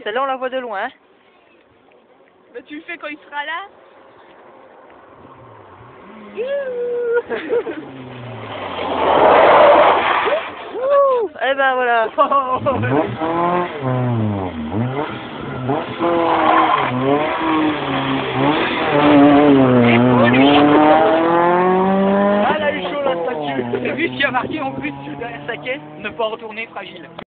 Celle-là, on la voit de loin. Hein. Bah, tu le fais quand il sera là. Eh ben voilà. Ah, elle a eu chaud la statue. T'as vu ce qu'il y a marqué en plus derrière sa caisse? Ne pas retourner fragile.